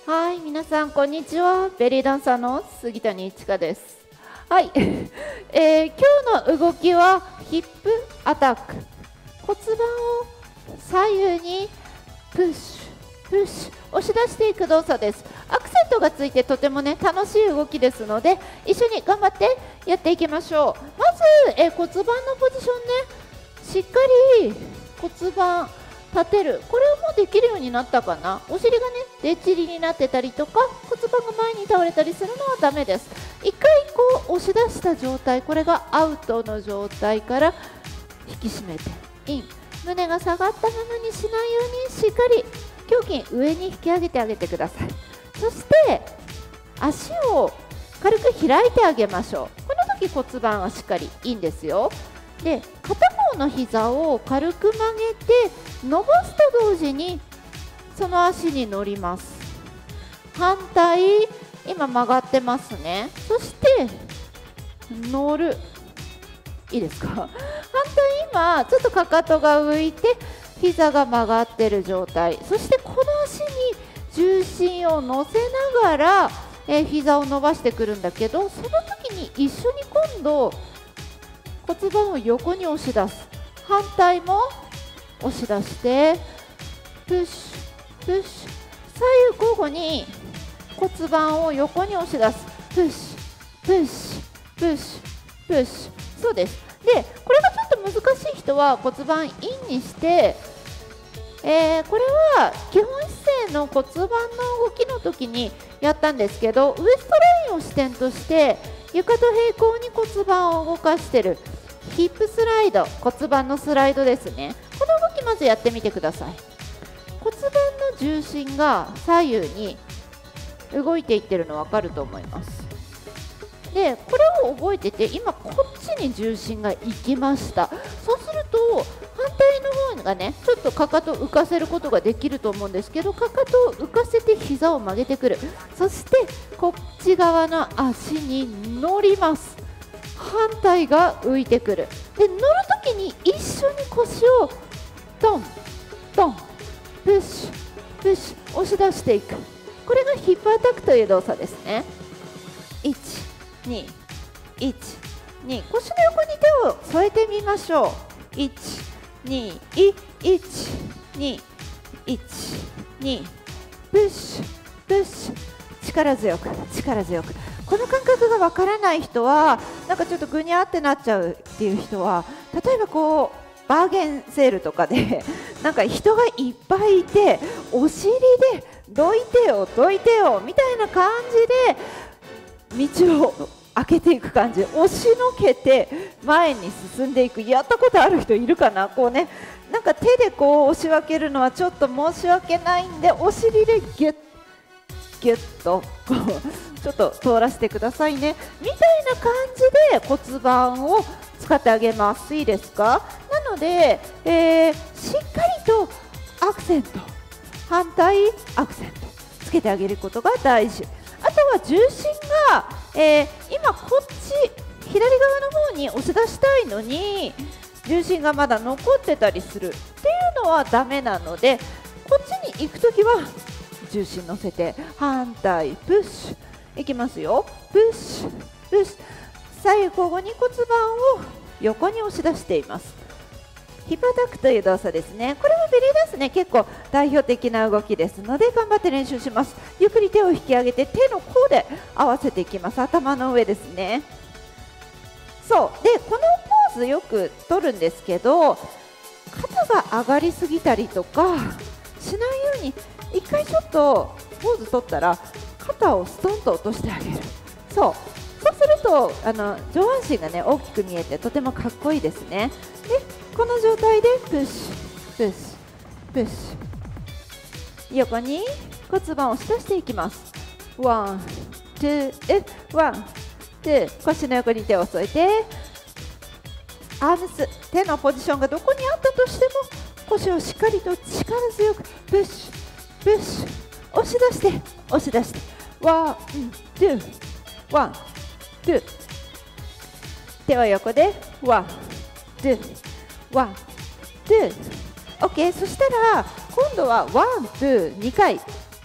はい、皆さんこんにちは。ベリーダンサーの杉谷一華です。はい、今日の動きはヒップアタック。骨盤を左右にプッシュ、プッシュ押し出していく動作です。アクセントがついてとてもね楽しい動きですので、一緒に頑張ってやっていきましょう。まず、骨盤のポジションね、しっかり骨盤立てる、これはもうできるようになったかな。お尻がね出っちりになってたりとか骨盤が前に倒れたりするのはダメです。一回こう押し出した状態、これがアウトの状態から引き締めてイン、胸が下がったままにしないようにしっかり胸筋上に引き上げてあげてください。そして足を軽く開いてあげましょう。この時骨盤はしっかりいいんですよ。で、片方の膝を軽く曲げて伸ばすと同時にその足に乗ります。反対、今曲がってますね。そして乗る、いいですか。反対、今ちょっとかかとが浮いて膝が曲がってる状態。そしてこの足に重心を乗せながら、膝を伸ばしてくるんだけど、その時に一緒に今度骨盤を横に押し出す。反対も押し出してプッシュプッシュ、左右交互に骨盤を横に押し出す。プッシュプッシュプッシュプッシュ、そうです。で、これがちょっと難しい人は骨盤インにして、これは基本姿勢の骨盤の動きの時にやったんですけど、ウエストラインを支点として床と平行に骨盤を動かしてるヒップスライド、骨盤のスライドですね。この動きまずやってみてください。骨盤の重心が左右に動いていってるの分かると思います。で、これを覚えてて、今こっちに重心が行きました。そうすると反対の方がねちょっとかかとを浮かせることができると思うんですけど、かかとを浮かせて膝を曲げてくる。そしてこっち側の足に乗ります。反対が浮いてくる。で、乗るときに一緒に腰をドンドンプッシュプッシュ押し出していく。これがヒップアタックという動作ですね。1、2、1、2、腰の横に手を添えてみましょう。1、2、1、2、1、2、プッシュプッシュ、力強く力強く。この感覚がわからない人は、なんかちょっとぐにゃってなっちゃうっていう人は、例えばこうバーゲンセールとかでなんか人がいっぱいいて、お尻でどいてよどいてよみたいな感じで道を開けていく感じ、押しのけて前に進んでいく。やったことある人いるかな。こうね、なんか手でこう押し分けるのはちょっと申し訳ないんで、お尻でギュッギュッとこうちょっと通らせてくださいねみたいな感じで骨盤を使ってあげます。いいですか。なので、しっかりとアクセント、反対アクセントつけてあげることが大事。あとは重心が、今こっち左側の方に押し出したいのに重心がまだ残ってたりするっていうのはダメなので、こっちに行くときは重心乗せて反対プッシュいきますよ。プッシュプッシュ、左右交互に骨盤を横に押し出しています。ヒップアタックという動作ですね。これはベリーダンスね結構代表的な動きですので、頑張って練習します。ゆっくり手を引き上げて手の甲で合わせていきます。頭の上ですね。そうで、このポーズよく取るんですけど、肩が上がりすぎたりとかしないように、一回ちょっとポーズ取ったら肩をストンと落としてあげる。そうすると上半身がね大きく見えてとてもかっこいいですね。で、この状態でプッシュプッシュプッシュ、横に骨盤を押し出していきます。ワンツーワンツー、腰の横に手を添えてアームス、手のポジションがどこにあったとしても腰をしっかりと力強くプッシュプッシュ押し出して押し出して、ワンツーワンツー、手は横でワンツーワンツー、OK。そしたら今度はワンツー2回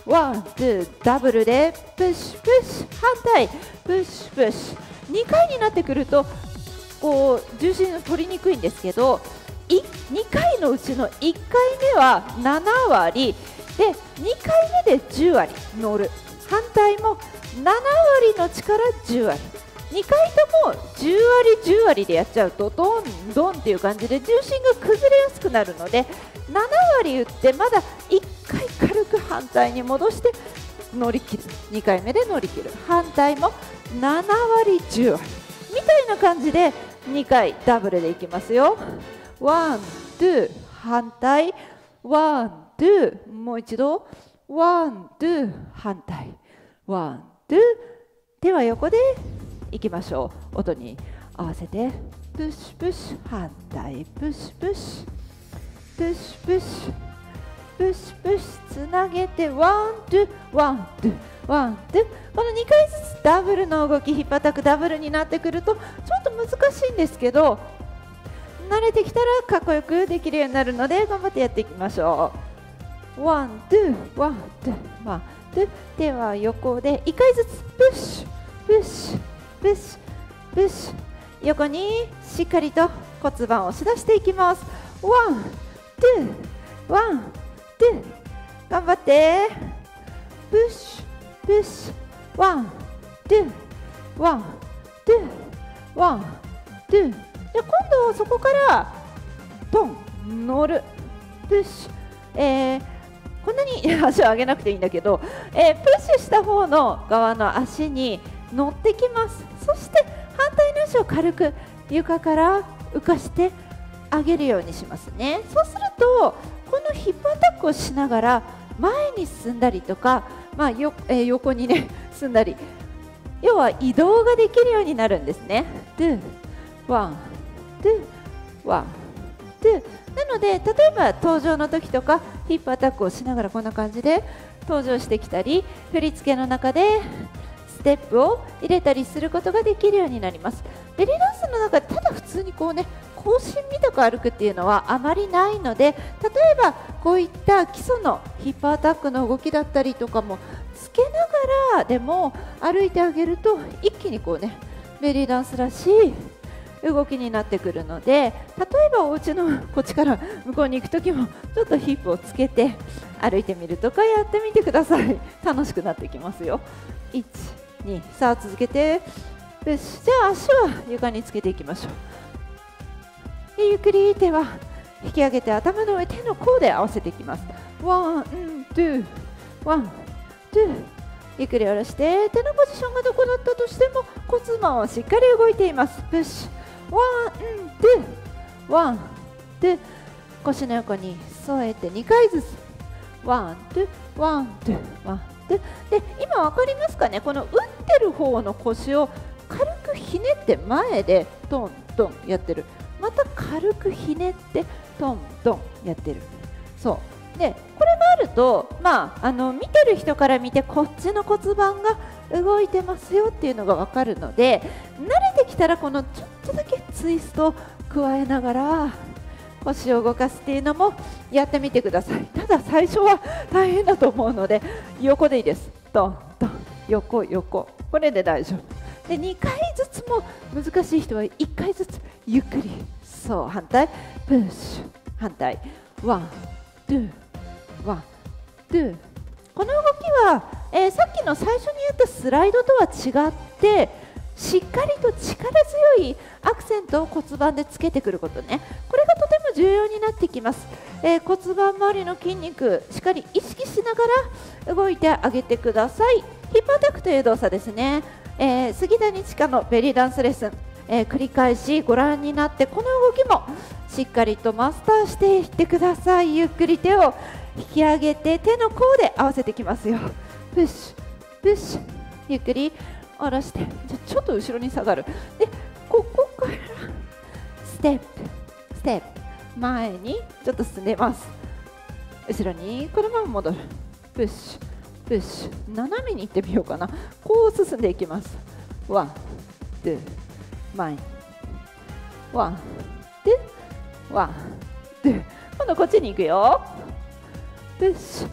ワン、ツー、ダブルでプッシュプッシュ、反対プッシュプッシュ。2回になってくるとこう重心を取りにくいんですけど、2回のうちの1回目は7割で、2回目で10割乗る。反対も7割の力10割、2回とも10割10割でやっちゃうとドンドンっていう感じで重心が崩れやすくなるので、7割打ってまだ1回軽く反対に戻して乗り切る。2回目で乗り切る。反対も7割10割みたいな感じで2回ダブルでいきますよ。ワン、ツー、反対、ワン、ツー、もう一度、ワン、ツー、反対、ワン、ツー、手は横でいきましょう。音に合わせて、プッシュプッシュ、反対、プッシュプッシュ、プッシュプッシュ、プッシュプッシュ、つなげて、ワン、ツー、ワン、ツー、ワン、ツー。この2回ずつダブルの動き、ヒップアタックダブルになってくるとちょっと難しいんですけど、慣れてきたらかっこよくできるようになるので頑張ってやっていきましょう。ワン、ツー、ワン、ツー、ワン、ツー。手は横で1回ずつプッシュ、プッシュ、プッシュ、プッシュ。横にしっかりと骨盤を押し出していきます。ワン、ツー、ワン、ツー。頑張って。プッシュ、プッシュ。ワン、ツー、ワン、ツー、ワン、ツー。で今度そこからドン乗るプッシュ、こんなに足を上げなくていいんだけど、プッシュした方の側の足に乗ってきます。そして反対の足を軽く床から浮かして上げるようにしますね。そうするとこのヒップアタックをしながら前に進んだりとか、横にね進んだり、要は移動ができるようになるんですね。ワン、ワン、ツー。なので例えば登場の時とかヒップアタックをしながらこんな感じで登場してきたり、振り付けの中でステップを入れたりすることができるようになります。ベリーダンスの中でただ普通にこうね行進みたく歩くっていうのはあまりないので、例えばこういった基礎のヒップアタックの動きだったりとかもつけながらでも歩いてあげると一気にこうねベリーダンスらしい動きになってくるので、例えばお家のこっちから向こうに行く時もちょっとヒップをつけて歩いてみるとかやってみてください。楽しくなってきますよ。1、2、さあ続けてよし、じゃあ足は床につけていきましょう。でゆっくり手は引き上げて頭の上、手の甲で合わせていきます。ワン、ツー、ワン、ツー。ゆっくり下ろして手のポジションがどこだったとしても骨盤はしっかり動いています。プッシュ、ワン、ツー、ワン、ツー。腰の横に添えて2回ずつ。ワン、ツー、ワン、ツー、ワン、ツー。で、今分かりますかね、この打ってる方の腰を軽くひねって前でトントンやってる。また軽くひねってトントンやってる。そうで、これがあると、見てる人から見てこっちの骨盤が動いてますよっていうのが分かるので、慣れてきたらこのちょっとだけツイストを加えながら腰を動かすっていうのもやってみてください。ただ最初は大変だと思うので横でいいです。トントン、横横、これで大丈夫で、2回ずつも難しい人は1回ずつゆっくり。そう、反対プッシュ、反対ワン、ツー、ワン、ツー。この動きは、さっきの最初にやったスライドとは違ってしっかりと力強いアクセントを骨盤でつけてくることね、これがとても重要になってきます。骨盤周りの筋肉しっかり意識しながら動いてあげてください。ヒップアタックという動作ですね、杉谷千佳のベリーダンスレッスン、繰り返しご覧になってこの動きもしっかりとマスターしていってください。ゆっくり手を引き上げて手の甲で合わせてきますよ。プッシュプッシュ、ゆっくり下ろして、ちょっと後ろに下がる。でここからステップステップ、前にちょっと進んでます。後ろにこのまま戻る。プッシュプッシュ、斜めに行ってみようかな。こう進んでいきます。ワン、ツー、前にワン、ツー、ワン、ツー。今度こっちに行くよ。プッシュ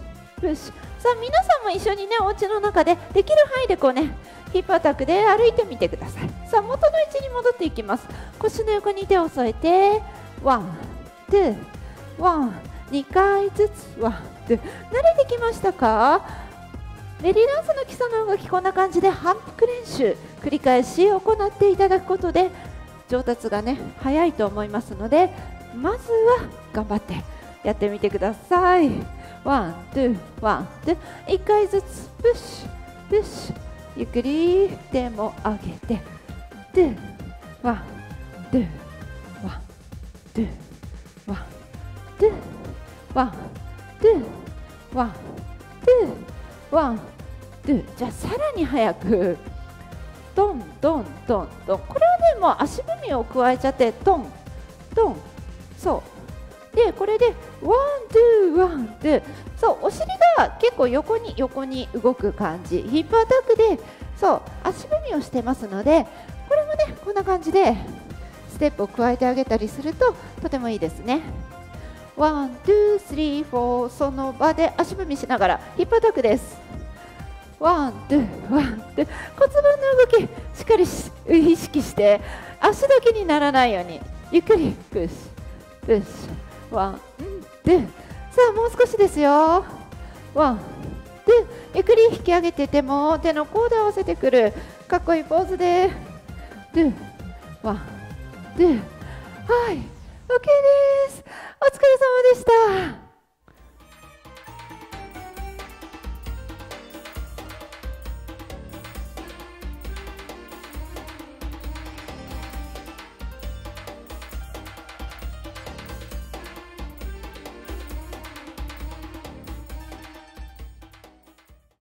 プッシュ。さあ皆さんも一緒にね、お家の中でできる範囲でこうね、ヒップアタックで歩いてみてください。さあ元の位置に戻っていきます。腰の横に手を添えて、ワン、ツー、ワン、2回ずつ、ワン、ツー。慣れてきましたか？ベリーダンスの基礎の動き、こんな感じで反復練習繰り返し行っていただくことで上達がね早いと思いますので、まずは頑張ってやってみてください。ワン、ツー、ワン、ツー。1回ずつプッシュ、プッシュ。ゆっくり手も上げて、ツー、ワン、ツー、ワン、ツー、ワン、ツー、ワン、ツー、ワン、ツー、ワン、ツー。じゃあさらに早く、トントントントン。これはねもう足踏みを加えちゃって、トントン。そうで、これでワンツーワンツー。そう、お尻が結構横に動く感じ。ヒップアタックでそう足踏みをしてますので、これもねこんな感じでステップを加えてあげたりするととてもいいですね。ワンツースリーフォー。その場で足踏みしながらヒップアタックです。ワンツーワンツー。骨盤の動きしっかり意識して足だけにならないようにゆっくりプッシュプッシュ。ワンツー。さあもう少しですよ。ワンツー。ゆっくり引き上げて、手も手の甲で合わせてくるかっこいいポーズでツーワンツー。はい OK です。お疲れ様でした。